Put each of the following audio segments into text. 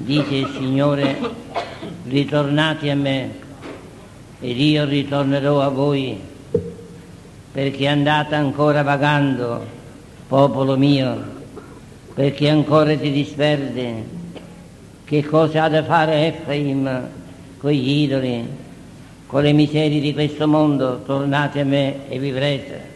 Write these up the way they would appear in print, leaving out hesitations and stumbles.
Dice il Signore: ritornate a me ed io ritornerò a voi, perché andate ancora vagando, popolo mio, perché ancora ti disperde. Che cosa ha da fare Efraim con gli idoli, con le miserie di questo mondo? Tornate a me e vivrete.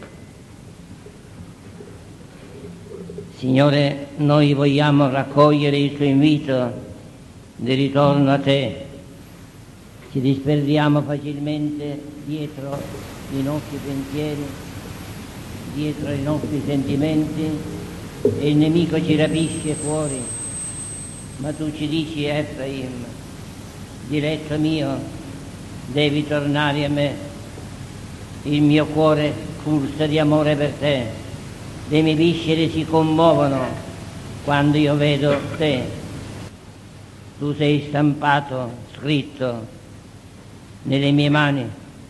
Signore, noi vogliamo raccogliere il tuo invito di ritorno a te. Ci disperdiamo facilmente dietro i nostri pensieri, dietro i nostri sentimenti, e il nemico ci rapisce fuori. Ma tu ci dici: Efraim, diletto mio, devi tornare a me. Il mio cuore pulsa di amore per te, le mie viscere si commuovono quando io vedo te. Tu sei stampato, scritto nelle mie mani,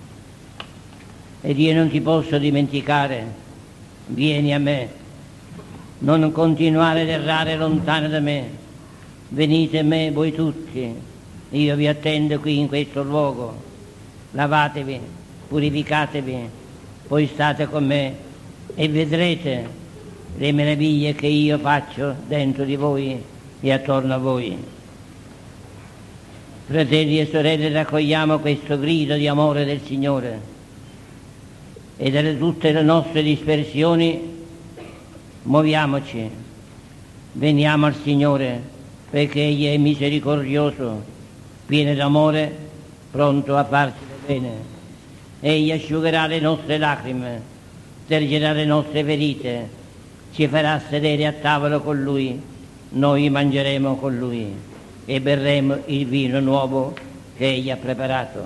ed io non ti posso dimenticare. Vieni a me, non continuare ad errare lontano da me. Venite a me voi tutti, io vi attendo qui in questo luogo. Lavatevi, purificatevi, poi state con me e vedrete le meraviglie che io faccio dentro di voi e attorno a voi. Fratelli e sorelle, raccogliamo questo grido di amore del Signore e da tutte le nostre dispersioni muoviamoci, veniamo al Signore, perché Egli è misericordioso, pieno d'amore, pronto a farci bene. Egli asciugherà le nostre lacrime, tergerà le nostre ferite, ci farà sedere a tavola con Lui, noi mangeremo con Lui e berremo il vino nuovo che Egli ha preparato.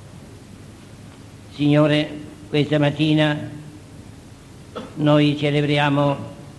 Signore, questa mattina noi celebriamo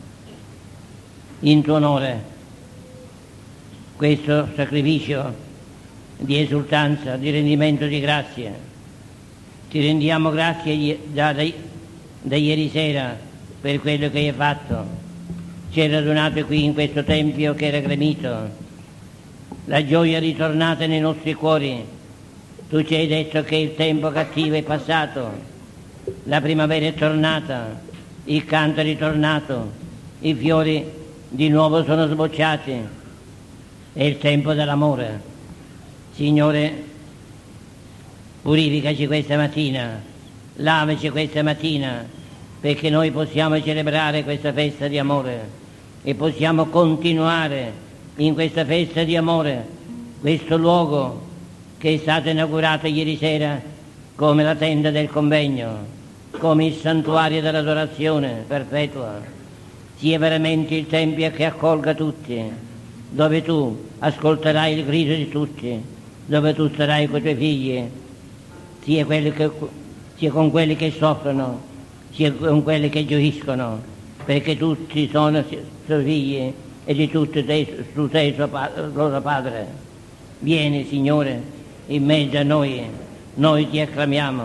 in tuo onore questo sacrificio di esultanza, di rendimento di grazie. Ti rendiamo grazie da ieri sera per quello che hai fatto. Ci hai radunato qui in questo tempio che era gremito. La gioia è ritornata nei nostri cuori. Tu ci hai detto che il tempo cattivo è passato, la primavera è tornata, il canto è ritornato, i fiori di nuovo sono sbocciati. È il tempo dell'amore. Signore, purificaci questa mattina, lavaci questa mattina, perché noi possiamo celebrare questa festa di amore e possiamo continuare in questa festa di amore, questo luogo che è stato inaugurato ieri sera come la tenda del convegno, come il santuario dell'adorazione perpetua, sia veramente il tempio che accolga tutti, dove tu ascolterai il grido di tutti, dove tu sarai con i tuoi figli, sia con quelli che soffrono, sia con quelli che gioiscono, perché tutti sono suoi figli e di tutti tu sei loro Padre. Vieni, Signore, in mezzo a noi ti acclamiamo.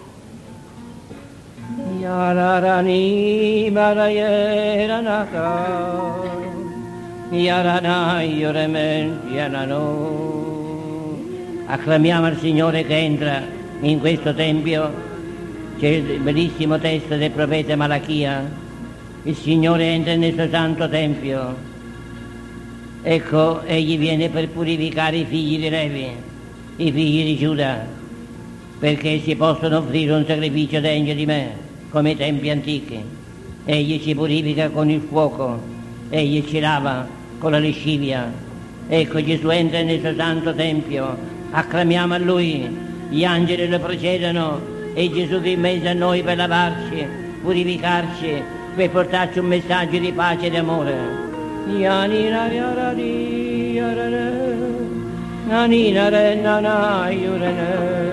Yararani Marayeranaka Yarana Yorementi Yanano. Acclamiamo il Signore che entra in questo tempio. C'è il bellissimo testo del profeta Malachia. Il Signore entra nel suo santo tempio. Ecco, egli viene per purificare i figli di Levi, i figli di Giuda, perché si possono offrire un sacrificio degno di me, come i tempi antichi. Egli ci purifica con il fuoco, egli ci lava con la lascivia. Ecco, Gesù entra nel suo santo tempio, acclamiamo a Lui, gli angeli lo precedono e Gesù che è in mezzo a noi per lavarci, purificarci, per portarci un messaggio di pace e di amore. Yanina yarari yarare nanina renana yurene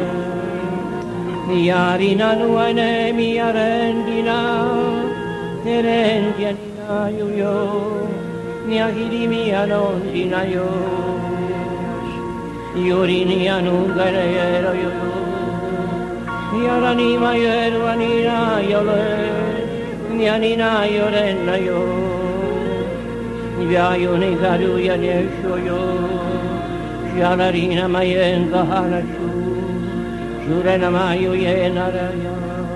yarina nuene mi yarendina erendiana yuyo niahiri mi anondina yo yurini anugare yo yarani mayeru anina yole nianina yorena yo Vyayo ne garu ya ne shoyo Yalarina Mayenga Hanachu, Shurena Mayu Yenaraya.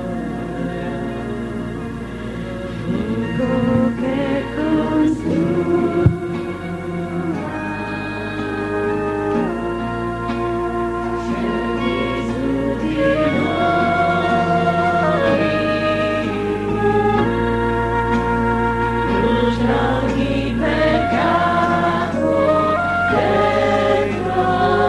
Fuoco che consuma, scendi su di noi, brucia ogni peccato dentro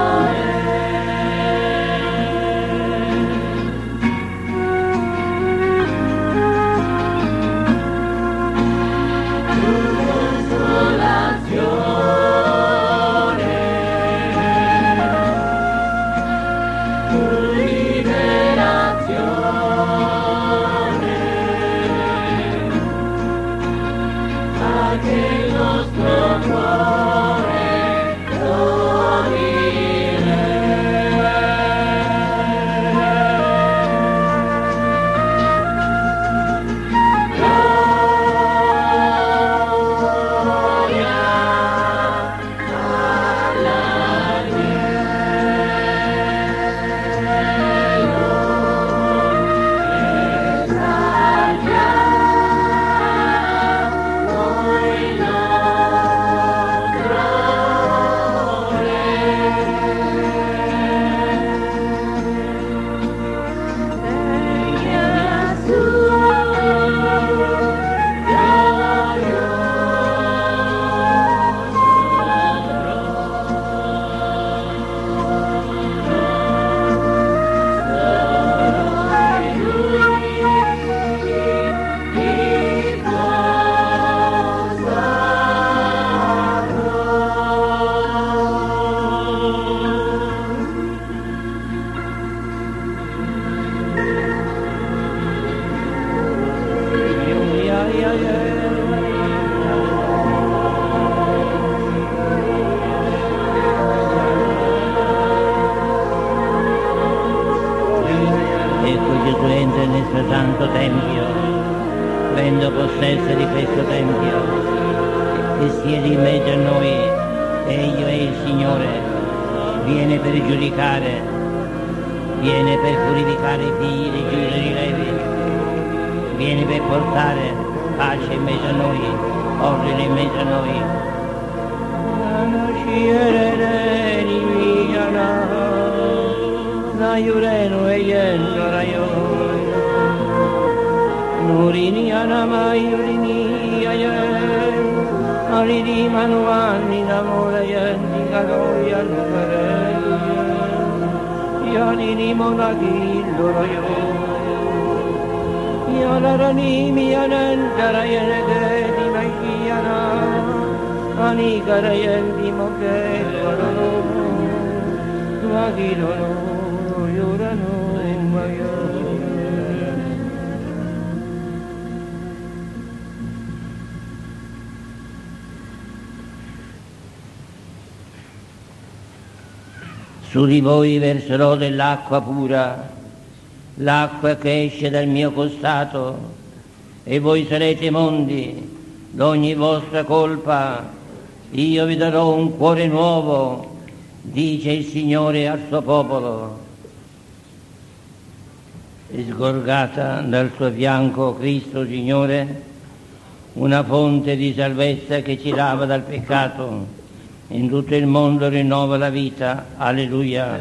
santo tempio, prendo possesso di questo tempio e siede in mezzo a noi. Egli è il Signore, viene per giudicare, viene per purificare i figli di Giuda e di Levi, viene per portare pace in mezzo a noi, ordine in mezzo a noi. Nurini anama yurini ayen, alidi manuani namora yendi galoya nukare, yanini monagi loroyo, yanarani miyanen darayenege di maikiyana, ani garayen di moke lorono, tuagi loro yorano mayo. Su di voi verserò dell'acqua pura, l'acqua che esce dal mio costato, e voi sarete mondi d'ogni vostra colpa. Io vi darò un cuore nuovo, dice il Signore al suo popolo. E sgorgata dal suo fianco Cristo Signore, una fonte di salvezza che ci lava dal peccato. In tutto il mondo rinnova la vita. Alleluia.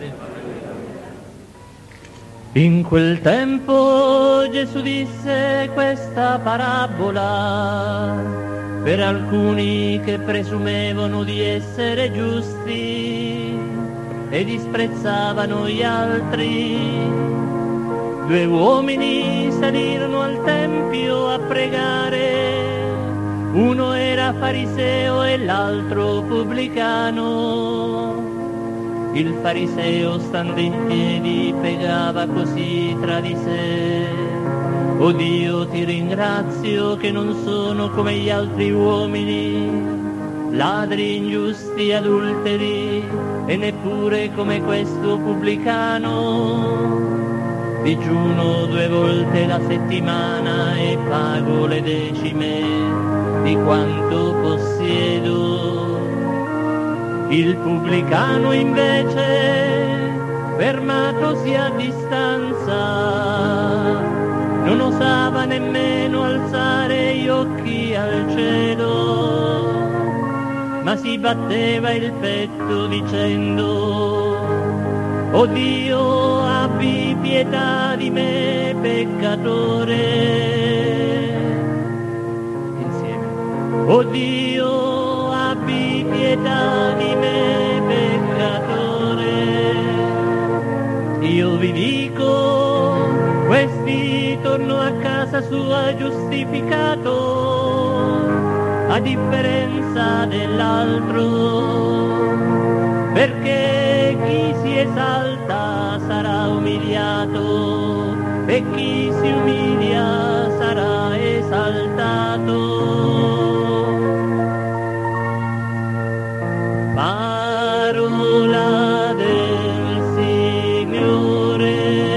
In quel tempo Gesù disse questa parabola per alcuni che presumevano di essere giusti e disprezzavano gli altri. 2 uomini salirono al tempio a pregare. Uno era fariseo e l'altro pubblicano. Il fariseo, stando in piedi, pregava così tra di sé: «O Dio, ti ringrazio che non sono come gli altri uomini, ladri, ingiusti, adulteri, e neppure come questo pubblicano. Digiuno 2 volte la settimana e pago le decime di quanto possiedo». Il pubblicano invece, fermatosi a distanza, non osava nemmeno alzare gli occhi al cielo, ma si batteva il petto dicendo: «O Dio, abbi pietà di me peccatore». Insieme. «O Dio, abbi pietà di me peccatore». Io vi dico, questi tornò a casa sua giustificato, a differenza dell'altro, perché chi si esalta sarà umiliato e chi si umilia sarà esaltato. Parola del Signore.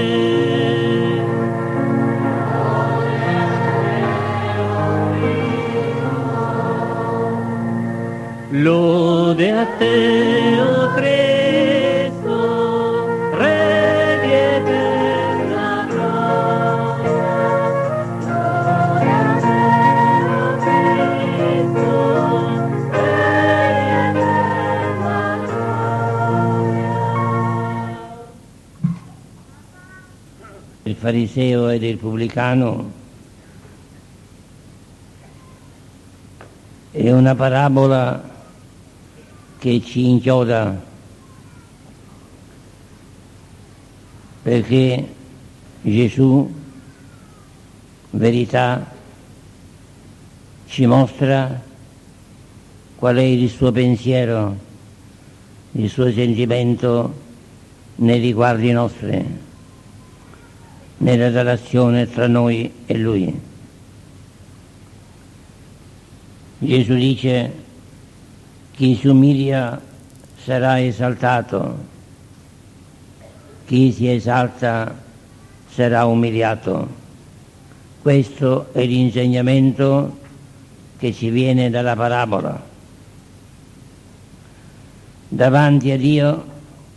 Lode a te, o Cristo, Re di eterna grazia. Lode a te, o Cristo, Re di eterna grazia. Il fariseo ed il pubblicano è una parabola che ci inchioda, perché Gesù, verità, ci mostra qual è il suo pensiero, il suo sentimento nei riguardi nostri, nella relazione tra noi e Lui. Gesù dice: chi si umilia sarà esaltato, chi si esalta sarà umiliato. Questo è l'insegnamento che ci viene dalla parabola. Davanti a Dio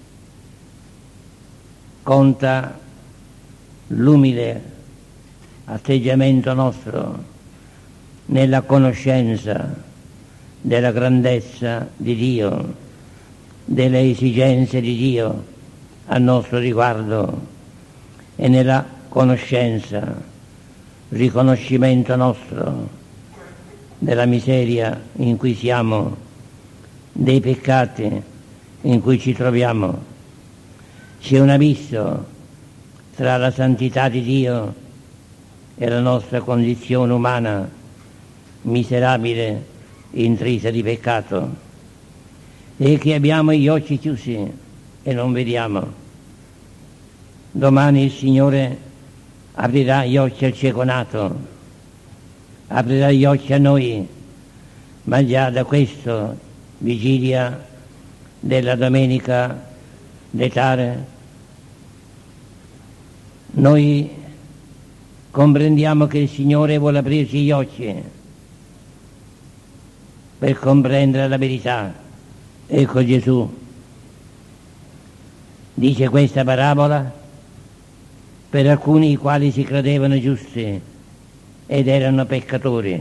conta l'umile atteggiamento nostro nella conoscenza della grandezza di Dio, delle esigenze di Dio a nostro riguardo, e nella conoscenza, riconoscimento nostro della miseria in cui siamo, dei peccati in cui ci troviamo. C'è un abisso tra la santità di Dio e la nostra condizione umana miserabile, intrisa di peccato, e che abbiamo gli occhi chiusi e non vediamo. Domani il Signore aprirà gli occhi al cieco nato, aprirà gli occhi a noi, ma già da questo, vigilia della domenica d'Etare, noi comprendiamo che il Signore vuole aprirci gli occhi per comprendere la verità. Ecco, Gesù dice questa parabola per alcuni i quali si credevano giusti ed erano peccatori,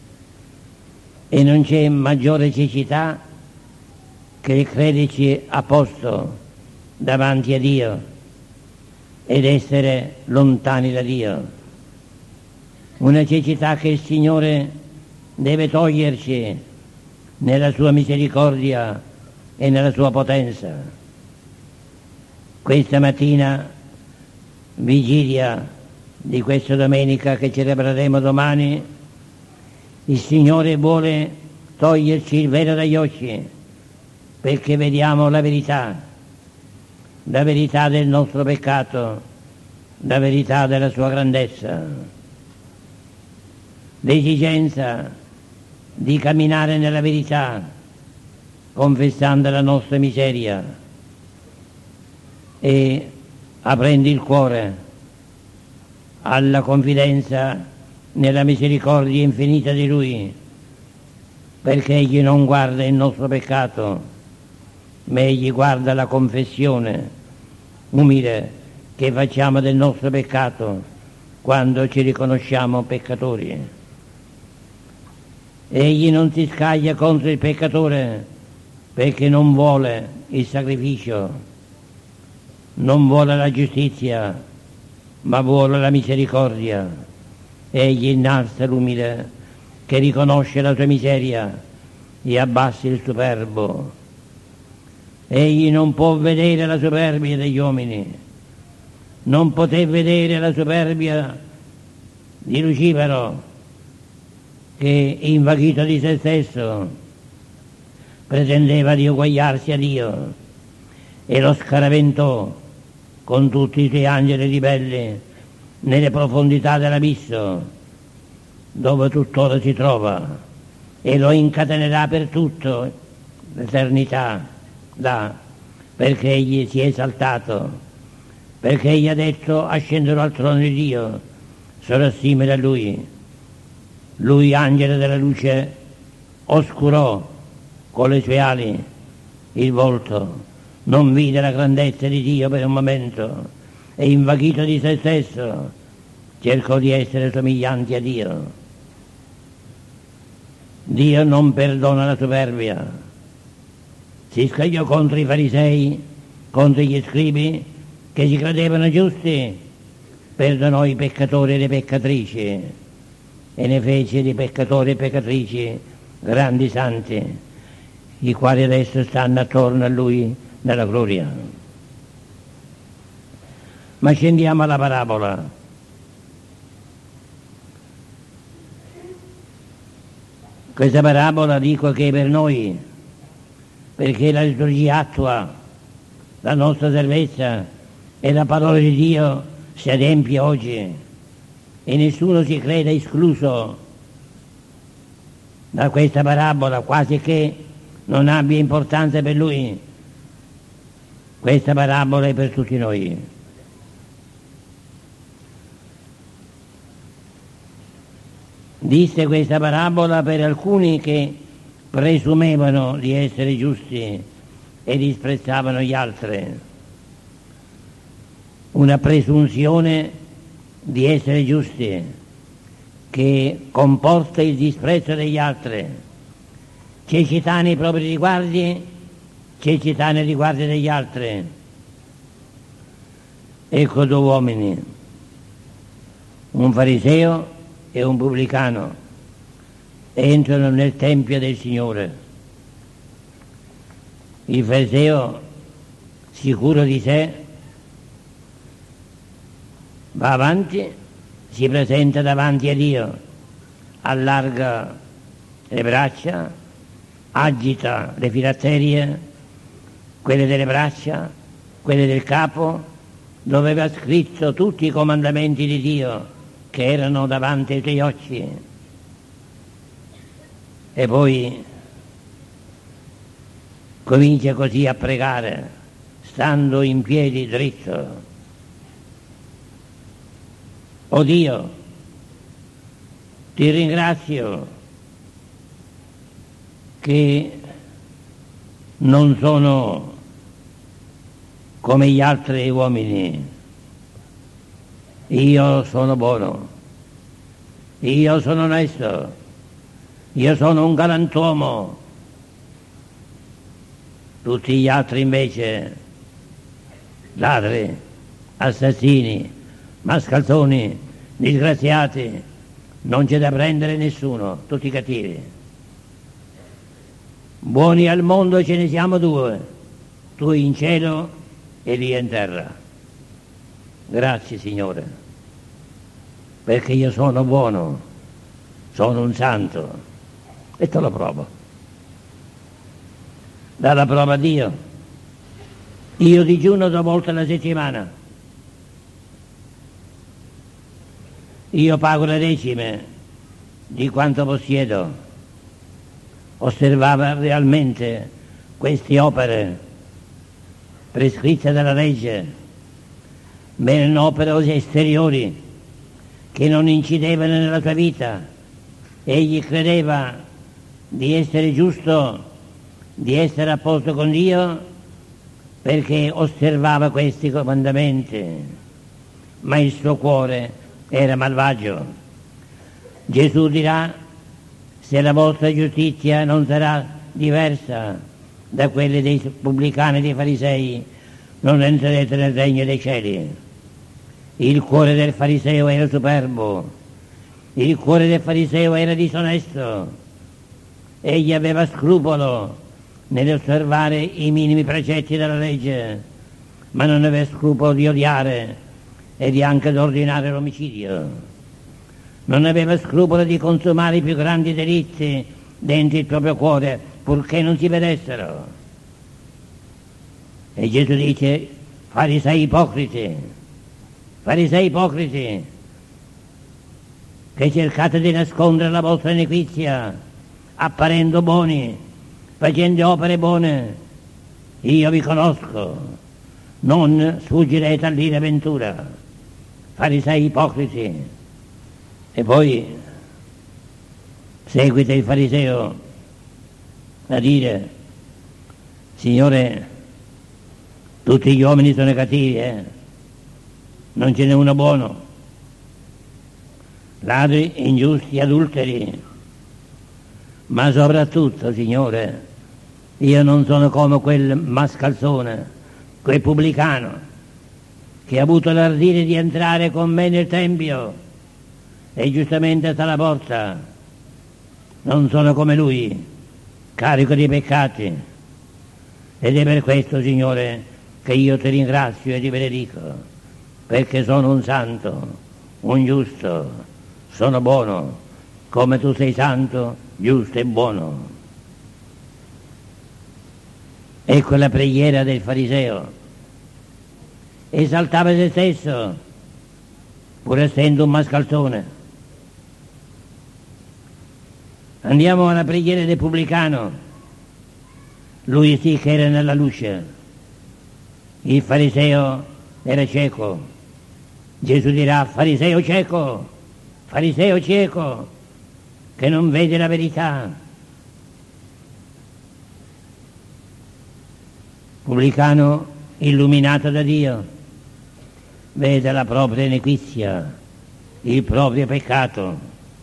e non c'è maggiore cecità che il crederci a posto davanti a Dio ed essere lontani da Dio. Una cecità che il Signore deve toglierci nella sua misericordia e nella sua potenza. Questa mattina, vigilia di questa domenica che celebreremo domani, il Signore vuole toglierci il velo dagli occhi perché vediamo la verità del nostro peccato, la verità della sua grandezza, l'esigenza di camminare nella verità, confessando la nostra miseria e aprendo il cuore alla confidenza nella misericordia infinita di Lui, perché Egli non guarda il nostro peccato, ma egli guarda la confessione umile che facciamo del nostro peccato quando ci riconosciamo peccatori. Egli non si scaglia contro il peccatore perché non vuole il sacrificio, non vuole la giustizia, ma vuole la misericordia. Egli innalza l'umile che riconosce la sua miseria e abbassa il superbo. Egli non può vedere la superbia degli uomini, non poté vedere la superbia di Lucifero, che invaghito di se stesso pretendeva di uguagliarsi a Dio e lo scaraventò con tutti i suoi angeli ribelli nelle profondità dell'abisso, dove tuttora si trova, e lo incatenerà per tutto l'eternità là, perché egli si è esaltato, perché egli ha detto: ascenderò al trono di Dio, sarò simile a lui. Lui, angelo della luce, oscurò con le sue ali il volto, non vide la grandezza di Dio per un momento e invaghito di se stesso cercò di essere somigliante a Dio. Dio non perdona la superbia. Si scagliò contro i farisei, contro gli scribi che si credevano giusti, perdonò i peccatori e le peccatrici e ne fece di peccatori e peccatrici grandi santi, i quali adesso stanno attorno a lui nella gloria. Ma scendiamo alla parabola. Questa parabola dico che è per noi, perché la liturgia attua la nostra salvezza e la parola di Dio si adempie oggi e nessuno si creda escluso da questa parabola, quasi che non abbia importanza per lui. Questa parabola è per tutti noi. Disse questa parabola per alcuni che presumevano di essere giusti e disprezzavano gli altri. Una presunzione di essere giusti che comporta il disprezzo degli altri. Cecità nei propri riguardi, cecità nei riguardi degli altri. Ecco due uomini, un fariseo e un pubblicano, entrano nel tempio del Signore. Il fariseo, sicuro di sé, va avanti, si presenta davanti a Dio, allarga le braccia, agita le filatterie, quelle delle braccia, quelle del capo, dove aveva scritto tutti i comandamenti di Dio che erano davanti ai suoi occhi. E poi comincia così a pregare, stando in piedi dritto. O Dio, ti ringrazio che non sono come gli altri uomini. Io sono buono, io sono onesto, io sono un galantuomo. Tutti gli altri invece ladri, assassini, mascalzoni, disgraziati, non c'è da prendere nessuno, tutti cattivi. Buoni al mondo ce ne siamo due, tu in cielo e lì in terra. Grazie Signore, perché io sono buono, sono un santo e te lo provo. Dà la prova a Dio. Io digiuno 2 volte alla settimana. Io pago le decime di quanto possiedo. Osservava realmente queste opere prescritte dalla legge, ma erano opere esteriori che non incidevano nella sua vita. Egli credeva di essere giusto, di essere a posto con Dio, perché osservava questi comandamenti, ma il suo cuore era malvagio. Gesù dirà: se la vostra giustizia non sarà diversa da quelle dei pubblicani e dei farisei, non entrerete nel regno dei cieli. Il cuore del fariseo era superbo, il cuore del fariseo era disonesto, egli aveva scrupolo nell'osservare i minimi precetti della legge, ma non aveva scrupolo di odiare e di anche ordinare l'omicidio. Non aveva scrupolo di consumare i più grandi delitti dentro il proprio cuore, purché non si vedessero. E Gesù dice: farisei ipocriti, che cercate di nascondere la vostra iniquizia, apparendo buoni, facendo opere buone. Io vi conosco, non sfuggirete all'ira ventura. Farisei ipocriti. E poi seguita il fariseo a dire: Signore, tutti gli uomini sono cattivi, non ce n'è uno buono, ladri, ingiusti, adulteri, ma soprattutto, Signore, io non sono come quel mascalzone, quel pubblicano che ha avuto l'ardire di entrare con me nel tempio e giustamente sta alla porta. Non sono come lui, carico di peccati, ed è per questo, Signore, che io ti ringrazio e ti benedico, perché sono un santo, un giusto, sono buono, come tu sei santo, giusto e buono. Ecco la preghiera del fariseo. Esaltava se stesso, pur essendo un mascalzone. Andiamo alla preghiera del pubblicano. Lui sì che era nella luce. Il fariseo era cieco. Gesù dirà: fariseo cieco, che non vede la verità. Pubblicano illuminato da Dio vede la propria iniquizia, il proprio peccato,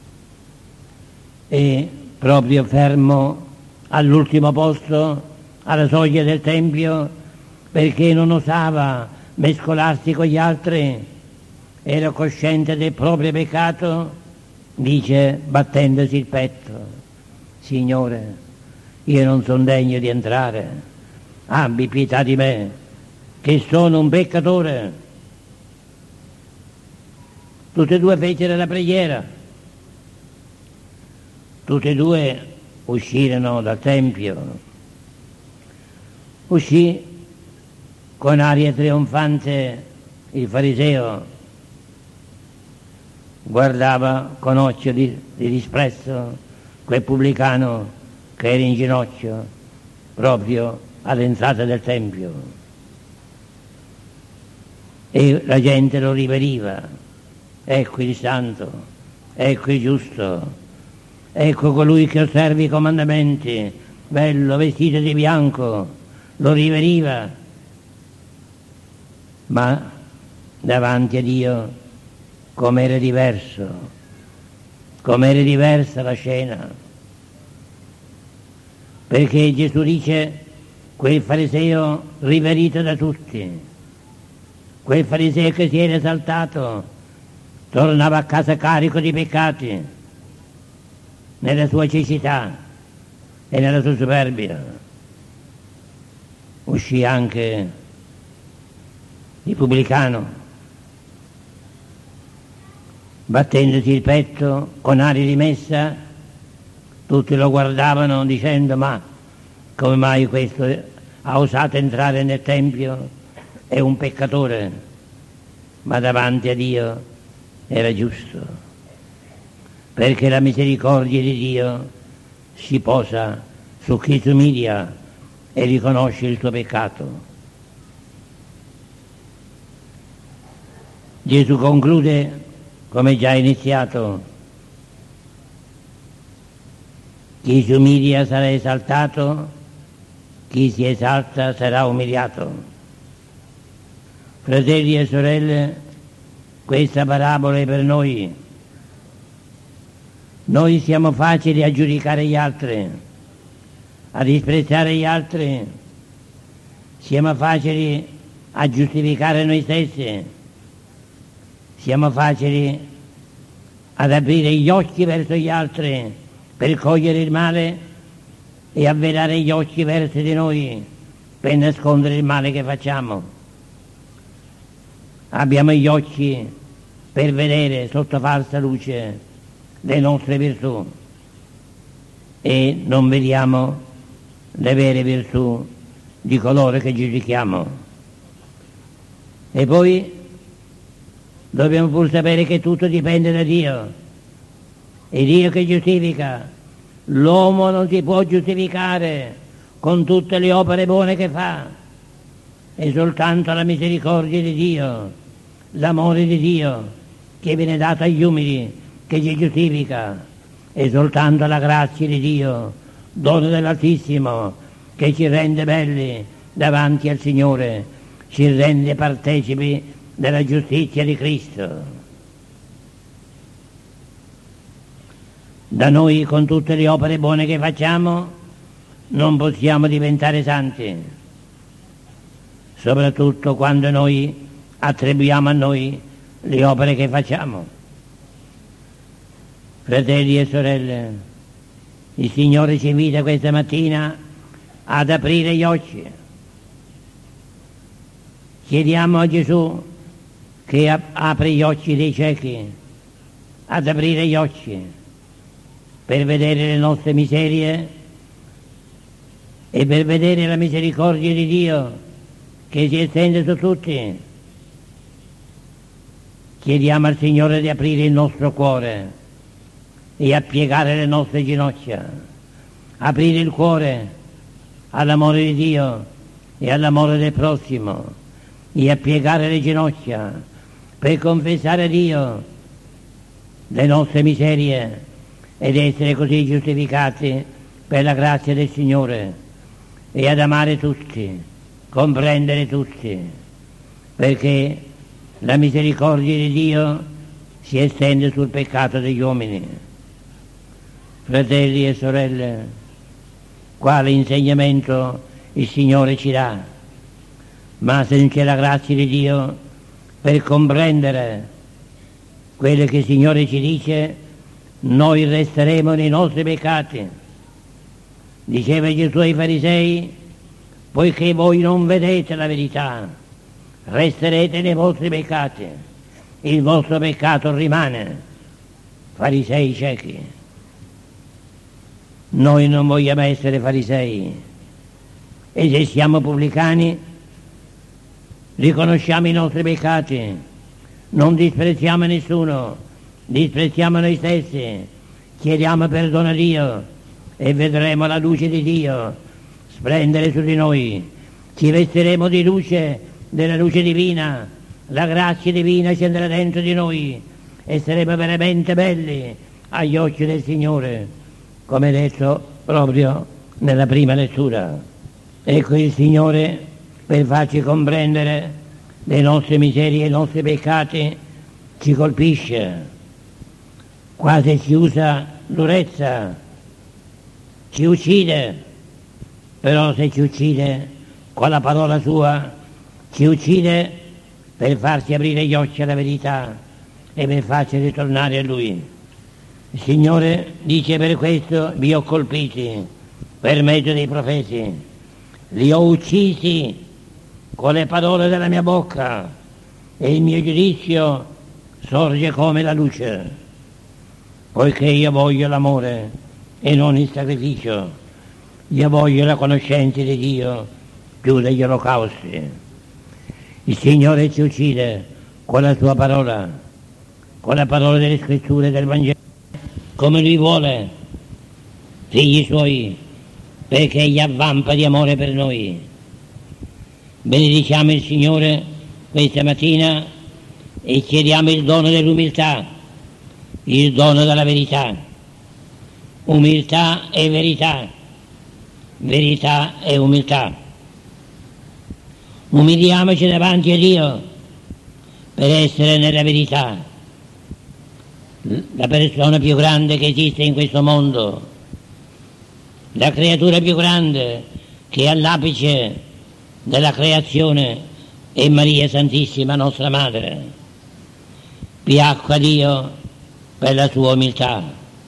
e proprio fermo all'ultimo posto, alla soglia del Tempio, perché non osava mescolarsi con gli altri, era cosciente del proprio peccato, dice, battendosi il petto: Signore, io non sono degno di entrare, abbi pietà di me, che sono un peccatore. Tutti e due fecero la preghiera, tutti e due uscirono dal Tempio. Uscì con aria trionfante il fariseo, guardava con occhio di disprezzo quel pubblicano che era in ginocchio proprio all'entrata del Tempio, e la gente lo riveriva: ecco il santo, ecco il giusto, ecco colui che osserva i comandamenti, bello vestito di bianco, lo riveriva. Ma davanti a Dio com'era diverso, com'era diversa la scena, perché Gesù dice: quel fariseo riverito da tutti, quel fariseo che si era esaltato, tornava a casa carico di peccati, nella sua cecità e nella sua superbia. Uscì anche il pubblicano, battendosi il petto con aria di messa. Tutti lo guardavano dicendo: ma come mai questo ha osato entrare nel Tempio? È un peccatore. Ma davanti a Dio era giusto, perché la misericordia di Dio si posa su chi si umilia e riconosce il suo peccato. Gesù conclude come già iniziato: chi si umilia sarà esaltato, chi si esalta sarà umiliato. Fratelli e sorelle, questa parabola è per noi. Noi siamo facili a giudicare gli altri, a disprezzare gli altri, siamo facili a giustificare noi stessi, siamo facili ad aprire gli occhi verso gli altri per cogliere il male e a velare gli occhi verso di noi per nascondere il male che facciamo. Abbiamo gli occhi per vedere sotto falsa luce le nostre virtù e non vediamo le vere virtù di coloro che giudichiamo. E poi dobbiamo pur sapere che tutto dipende da Dio, è Dio che giustifica. L'uomo non si può giustificare con tutte le opere buone che fa, è soltanto la misericordia di Dio, l'amore di Dio che viene dato agli umili che ci giustifica, è soltanto la grazia di Dio, dono dell'Altissimo, che ci rende belli davanti al Signore, ci rende partecipi della giustizia di Cristo. Da noi, con tutte le opere buone che facciamo, non possiamo diventare santi, soprattutto quando noi attribuiamo a noi le opere che facciamo. Fratelli e sorelle, il Signore ci invita questa mattina ad aprire gli occhi. Chiediamo a Gesù che apri gli occhi dei ciechi, ad aprire gli occhi per vedere le nostre miserie e per vedere la misericordia di Dio che si estende su tutti. Chiediamo al Signore di aprire il nostro cuore e a piegare le nostre ginocchia, aprire il cuore all'amore di Dio e all'amore del prossimo e a piegare le ginocchia per confessare a Dio le nostre miserie ed essere così giustificati per la grazia del Signore e ad amare tutti, comprendere tutti, perché la misericordia di Dio si estende sul peccato degli uomini. Fratelli e sorelle, quale insegnamento il Signore ci dà, ma se non c'è la grazia di Dio per comprendere quello che il Signore ci dice, noi resteremo nei nostri peccati. Diceva Gesù ai farisei: poiché voi non vedete la verità, resterete nei vostri peccati, il vostro peccato rimane. Farisei ciechi. Noi non vogliamo essere farisei, e se siamo pubblicani riconosciamo i nostri peccati, non disprezziamo nessuno, disprezziamo noi stessi, chiediamo perdono a Dio e vedremo la luce di Dio splendere su di noi, ci vestiremo di luce, della luce divina, la grazia divina scenderà dentro di noi e saremo veramente belli agli occhi del Signore, come detto proprio nella prima lettura. Ecco il Signore, per farci comprendere le nostre miserie e i nostri peccati, ci colpisce, quasi ci usa durezza, ci uccide, però se ci uccide con la parola sua, ci uccide per farci aprire gli occhi alla verità e per farci ritornare a Lui. Il Signore dice: per questo vi ho colpiti per mezzo dei profeti, li ho uccisi con le parole della mia bocca e il mio giudizio sorge come la luce, poiché io voglio l'amore e non il sacrificio, io voglio la conoscenza di Dio più degli olocausti. Il Signore ci uccide con la sua parola, con la parola delle scritture del Vangelo, come Lui vuole, figli Suoi, perché egli avvampa di amore per noi. Benediciamo il Signore questa mattina e chiediamo il dono dell'umiltà, il dono della verità. Umiltà e verità, verità e umiltà. Umiliamoci davanti a Dio per essere nella verità la persona più grande che esiste in questo mondo, la creatura più grande che è all'apice della creazione è Maria Santissima, nostra Madre. Piacque a Dio per la sua umiltà.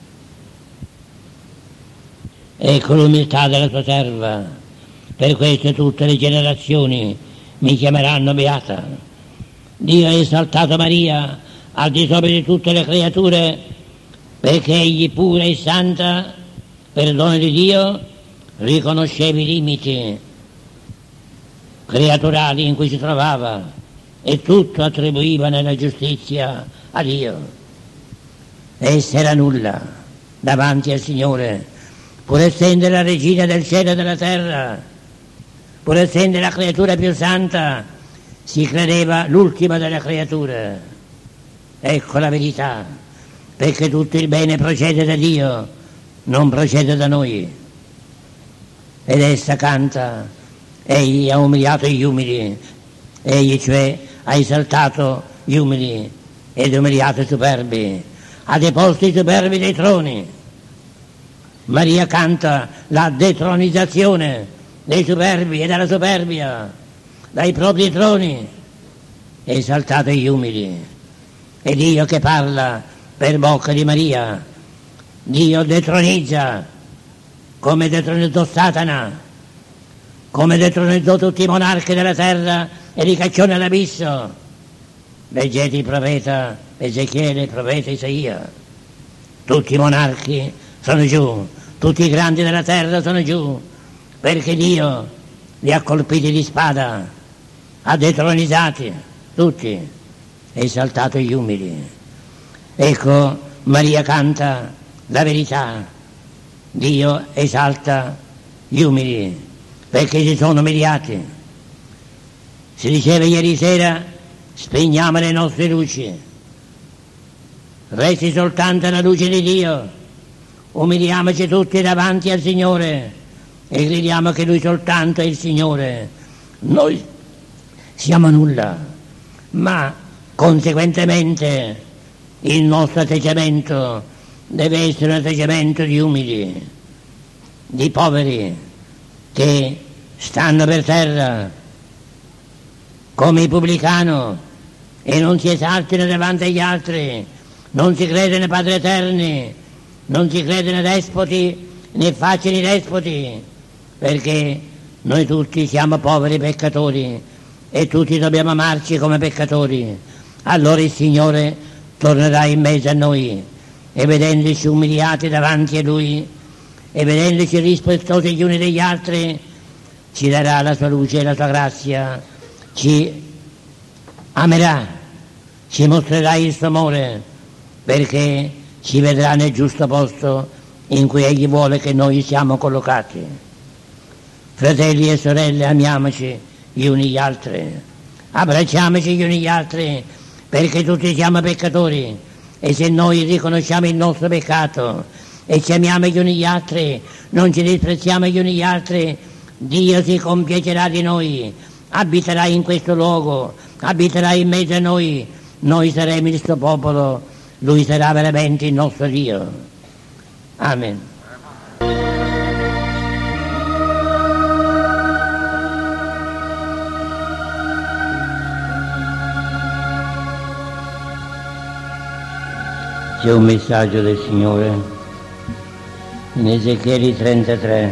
Ecco l'umiltà della sua serva, per questo tutte le generazioni mi chiameranno beata. Dio ha esaltato Maria al di sopra di tutte le creature, perché egli pura e santa, per dono di Dio, riconosceva i limiti creaturali in cui si trovava e tutto attribuiva nella giustizia a Dio. Essa era nulla davanti al Signore, pur essendo la regina del cielo e della terra, pur essendo la creatura più santa, si credeva l'ultima delle creature. Ecco la verità, perché tutto il bene procede da Dio, non procede da noi. Ed essa canta: egli ha umiliato gli umili, egli cioè ha esaltato gli umili ed umiliato i superbi, ha deposto i superbi dai troni. Maria canta la detronizzazione dei superbi e della superbia dai propri troni, ha esaltato gli umili. È Dio che parla per bocca di Maria. Dio detronizza, come detronizzò Satana, come detronizzò tutti i monarchi della terra e li cacciò nell'abisso. Leggete il profeta Ezechiele, il profeta Isaia. Tutti i monarchi sono giù, tutti i grandi della terra sono giù, perché Dio li ha colpiti di spada, ha detronizzati tutti, ha esaltato gli umili. Ecco, Maria canta la verità. Dio esalta gli umili perché si sono umiliati. Si diceva ieri sera: spegniamo le nostre luci, resti soltanto la luce di Dio, umiliamoci tutti davanti al Signore e gridiamo che Lui soltanto è il Signore. Noi siamo nulla, ma conseguentemente il nostro atteggiamento deve essere un atteggiamento di umili, di poveri che stanno per terra come i pubblicano e non si esaltino davanti agli altri, non si crede nei padri eterni, non si crede nei despoti né facili despoti, perché noi tutti siamo poveri peccatori e tutti dobbiamo amarci come peccatori. Allora il Signore tornerà in mezzo a noi e vedendoci umiliati davanti a Lui e vedendoci rispettosi gli uni degli altri, ci darà la sua luce e la sua grazia, ci amerà, ci mostrerà il suo amore, perché ci vedrà nel giusto posto in cui Egli vuole che noi siamo collocati. Fratelli e sorelle, amiamoci gli uni gli altri, abbracciamoci gli uni gli altri, perché tutti siamo peccatori e se noi riconosciamo il nostro peccato e ci amiamo gli uni gli altri, non ci disprezziamo gli uni gli altri, Dio si compiacerà di noi, abiterà in questo luogo, abiterà in mezzo a noi, noi saremo il suo popolo, Lui sarà veramente il nostro Dio. Amen. C'è un messaggio del Signore in Ezechiele 33.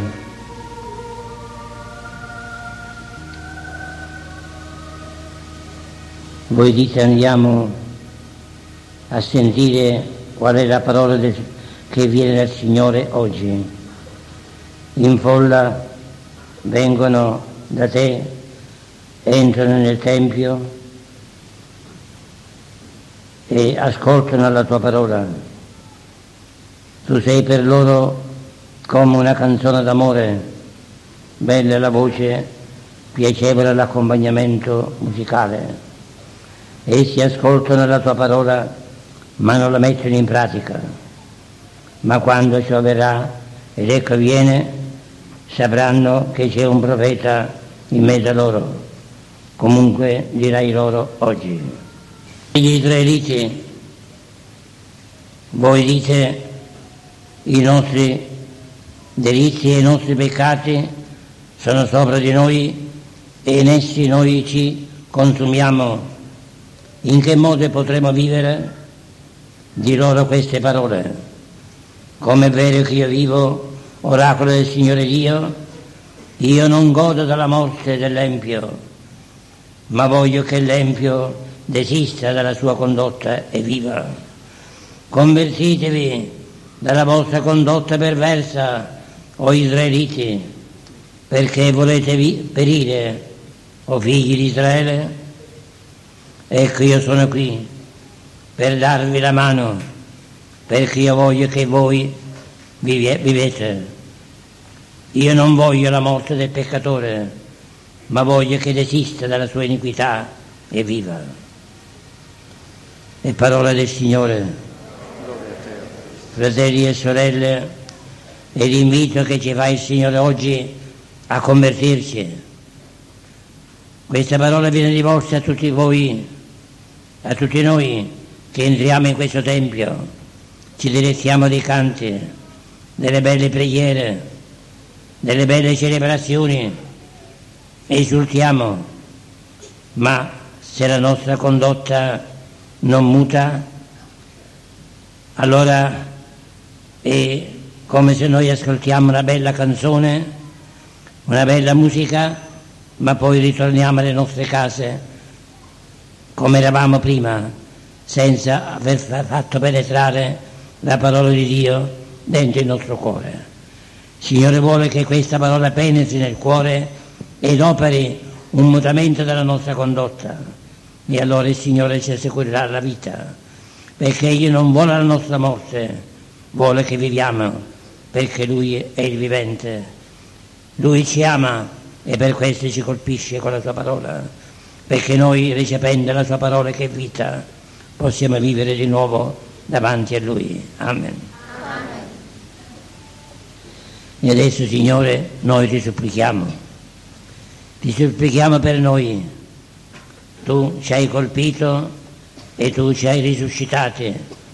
Voi dite: andiamo a sentire qual è la parola che viene dal Signore oggi. In folla vengono da te, entrano nel Tempio e ascoltano la tua parola. Tu sei per loro come una canzone d'amore, bella la voce, piacevole l'accompagnamento musicale. Essi ascoltano la tua parola ma non la mettono in pratica. Ma quando ciò avverrà, ed ecco viene, sapranno che c'è un profeta in mezzo a loro. Comunque dirai loro oggi. Gli israeliti, voi dite i nostri delitti e i nostri peccati sono sopra di noi e in essi noi ci consumiamo. In che modo potremo vivere? Di loro queste parole: come è vero che io vivo, oracolo del Signore Dio, io non godo della morte dell'empio, ma voglio che l'empio desista dalla sua condotta e viva. Convertitevi dalla vostra condotta perversa, o israeliti, perché volete perire, o figli di Israele? Ecco, io sono qui per darvi la mano, perché io voglio che voi vivete. Io non voglio la morte del peccatore, ma voglio che desista dalla sua iniquità e viva. E parola del Signore. Fratelli e sorelle, è l'invito che ci fa il Signore oggi a convertirci. Questa parola viene rivolta a tutti voi, a tutti noi che entriamo in questo Tempio, ci dilettiamo dei canti, delle belle preghiere, delle belle celebrazioni, esultiamo, ma se la nostra condotta non muta, allora è come se noi ascoltiamo una bella canzone, una bella musica, ma poi ritorniamo alle nostre case come eravamo prima, senza aver fatto penetrare la parola di Dio dentro il nostro cuore. Il Signore vuole che questa parola penetri nel cuore ed operi un mutamento della nostra condotta. E allora il Signore ci assicurerà la vita, perché Egli non vuole la nostra morte, vuole che viviamo, perché Lui è il vivente. Lui ci ama e per questo ci colpisce con la Sua parola, perché noi, ricependo la Sua parola che è vita, possiamo vivere di nuovo davanti a Lui. Amen. Amen. E adesso, Signore, noi ti supplichiamo per noi. Tu ci hai colpito e tu ci hai risuscitati.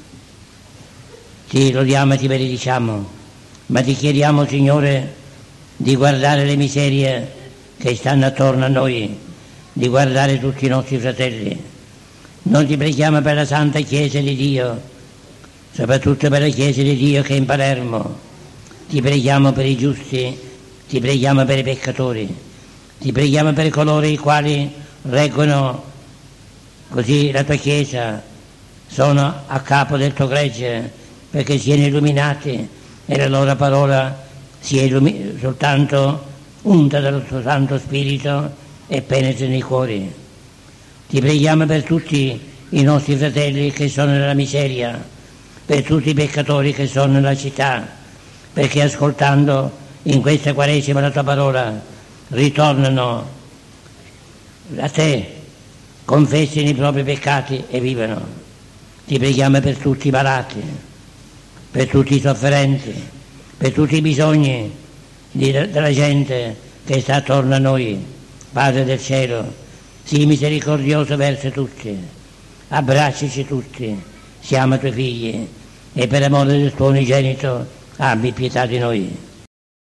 Ti lodiamo e ti benediciamo, ma ti chiediamo, Signore, di guardare le miserie che stanno attorno a noi, di guardare tutti i nostri fratelli. Noi ti preghiamo per la Santa Chiesa di Dio, soprattutto per la Chiesa di Dio che è in Palermo. Ti preghiamo per i giusti, ti preghiamo per i peccatori, ti preghiamo per coloro i quali reggono così la tua Chiesa, sono a capo del tuo gregge, perché siano illuminati e la loro parola sia soltanto unta dal tuo Santo Spirito e penetri nei cuori. Ti preghiamo per tutti i nostri fratelli che sono nella miseria, per tutti i peccatori che sono nella città, perché ascoltando in questa Quaresima la tua parola ritornano a te, confessino i propri peccati e vivano. Ti preghiamo per tutti i malati, per tutti i sofferenti, per tutti i bisogni della gente che sta attorno a noi. Padre del cielo, sii misericordioso verso tutti, abbracciaci tutti, siamo tuoi figli e per amore del tuo unigenito abbi pietà di noi.